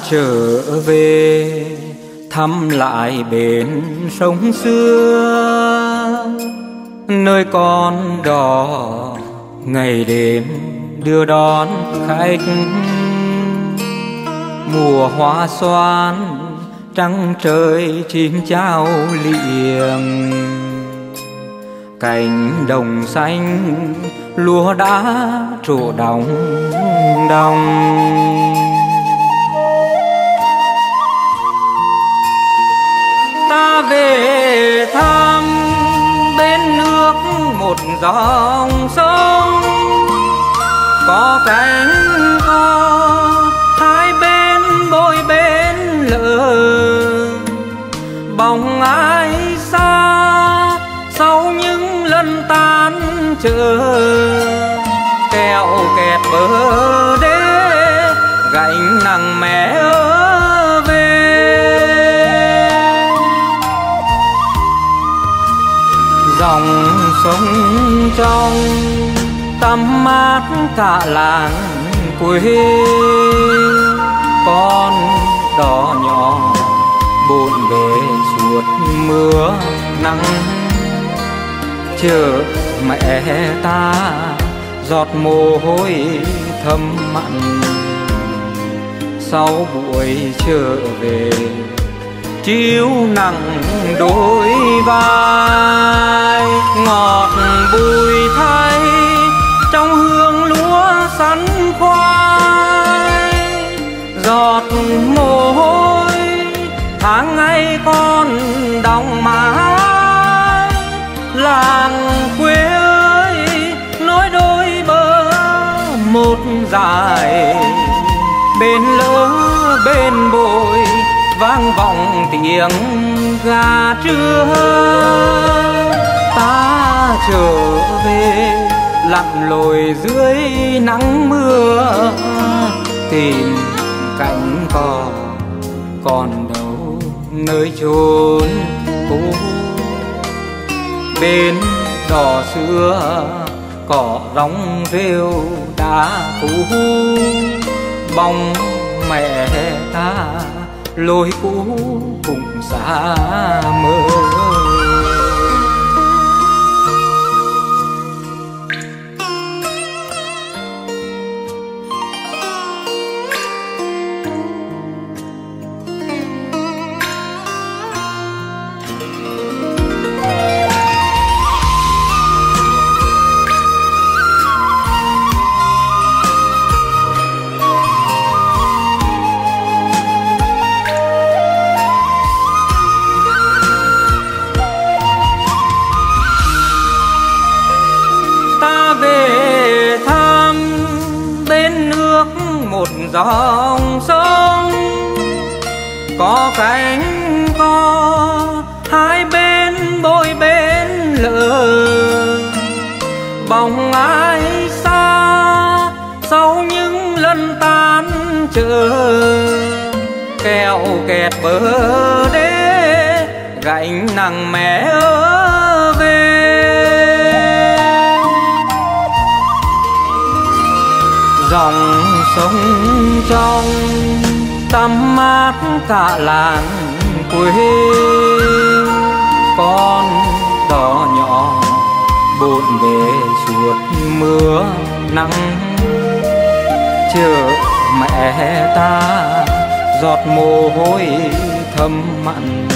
trở về thăm lại bến sông xưa, nơi con đò ngày đêm đưa đón khách. Mùa hoa xoan trăng trời chim chao liệng, cánh đồng xanh lúa đã trổ đồng đồng. Ta về thăm bên nước một dòng sông, có cánh có hai bên đôi bên lỡ. Bóng ai xa sau những lần tan chờ, kẹo kẹt bờ đê gánh nặng mẹ ơ về. Dòng sông trong tắm mát cả làng quê, con đò nhỏ bộn bề suốt mưa nắng. Chờ mẹ ta giọt mồ hôi thấm mặn, sau buổi trở về chiếu nặng đôi vai. Ngọt bùi thay trong hương lúa sắn khoai, giọt mồ hôi tháng ngày con đọng mãi. Làng quê ơi nối đôi bờ một dải, bên lỡ bên bồi vang vọng tiếng gà trưa. Ta trở về lặn lội dưới nắng mưa, tìm cánh cò còn đâu nơi chốn cũ. Bên đò xưa cỏ rong rêu đã cũ, bóng mẹ ta lối cũ cùng xa mơ. Một dòng sông có cánh có hai bên đôi bên lỡ. Bóng ai xa sau những lần tan chờ, kẹo kẹt bờ đê gánh nặng mẹ ơ về. Dòng sông trong tắm mát cả làng quê, con đò nhỏ bộn bề suốt mưa nắng. Chờ mẹ ta giọt mồ hôi thấm mặn,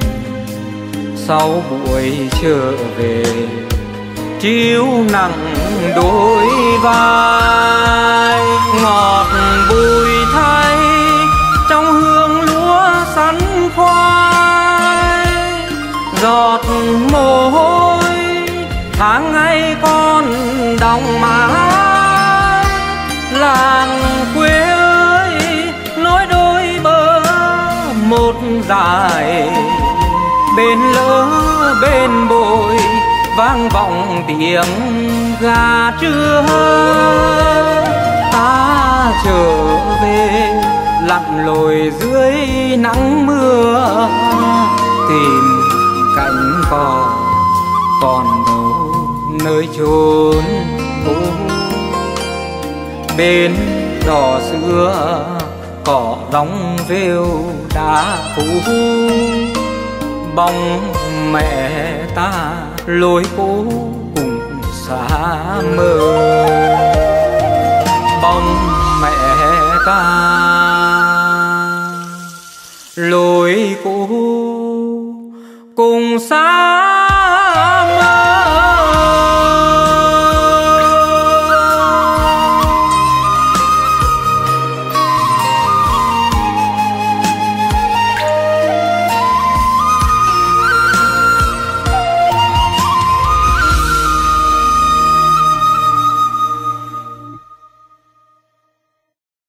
sau buổi trở về chiếu nặng đôi vai. Ngọt bùi thay trong hương lúa sắn khoai, giọt mồ hôi tháng ngày con đọng mãi. Làng quê ơi nối đôi bờ một dải, bên lỡ bên bồi vang vọng tiếng gà trưa. Ta trở về lặn lội dưới nắng mưa, tìm cánh cò còn đâu nơi chốn cũ. Bên đò xưa cỏ rong rêu đá phủ, bóng mẹ ta lối cũ cùng xa mơ. Bóng mẹ ta lối cũ cùng xa